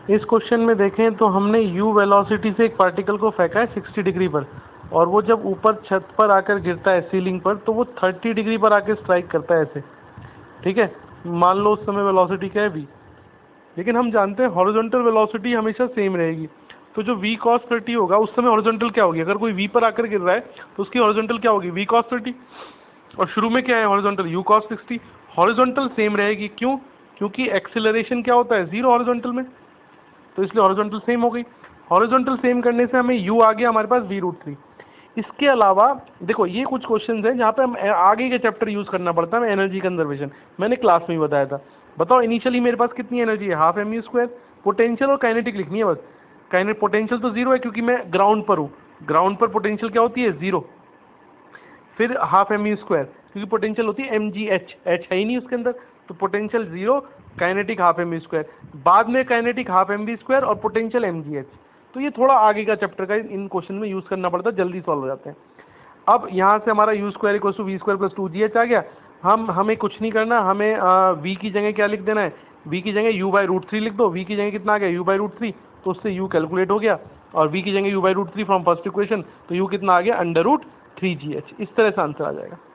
इस क्वेश्चन में देखें तो हमने u वेलोसिटी से एक पार्टिकल को फेंका है 60 डिग्री पर, और वो जब ऊपर छत पर आकर गिरता है सीलिंग पर तो वो 30 डिग्री पर आकर स्ट्राइक करता है ऐसे, ठीक है। मान लो उस समय वेलोसिटी क्या है v, लेकिन हम जानते हैं हॉरिजॉन्टल वेलोसिटी हमेशा सेम रहेगी। तो जो v cos 30 होगा उस समय हॉरिजॉन्टल क्या होगी, अगर कोई v पर आकर गिर रहा है तो उसकी हॉरिजॉन्टल क्या होगी, v cos 30, और शुरू में क्या है horizontal u cos 60। Horizontal same रहेगी, क्यों, क्योंकि एक्सीलरेशन क्या होता है 0 हॉरिजॉन्टल में, तो इसलिए हॉरिजॉन्टल सेम हो गई। हॉरिजॉन्टल सेम करने से हमें u आ गया हमारे पास v√3। इसके अलावा देखो ये कुछ क्वेश्चंस हैं जहाँ पे हम आगे के चैप्टर यूज करना पड़ता है, एनर्जी कंजर्वेशन मैंने क्लास में ही बताया था। बताओ इनिशियली मेरे पास कितनी एनर्जी है, हाफ mu²। पोटेंशियल और काइनेटिक लिखनी है बस। पोटेंशियल तो 0 है क्योंकि मैं ग्राउंड पर हूँ, ग्राउंड पर पोटेंशियल क्या होती है 0। फिर हाफ mu² क्योंकि पोटेंशियल होती है mgh, h है ही नहीं उसके अंदर, तो पोटेंशियल 0, काइनेटिक हाफ mu², बाद में काइनेटिक हाफ mv² और पोटेंशियल mgh। तो ये थोड़ा आगे का चैप्टर का इन क्वेश्चन में यूज करना पड़ता है, जल्दी सॉल्व हो जाते हैं। अब यहाँ से हमारा u² = v² + 2gh आ गया। हमें कुछ नहीं करना, हमें v की जगह क्या लिख देना है, v की जगह u/√3 लिख दो। v की जगह कितना आ गया u/√3, तो उससे u कैलकुलेट हो गया, और v की जगह u/√3 फ्रॉम फर्स्ट इक्वेशन, तो u कितना आ गया √3gh। इस तरह से आंसर आ जाएगा।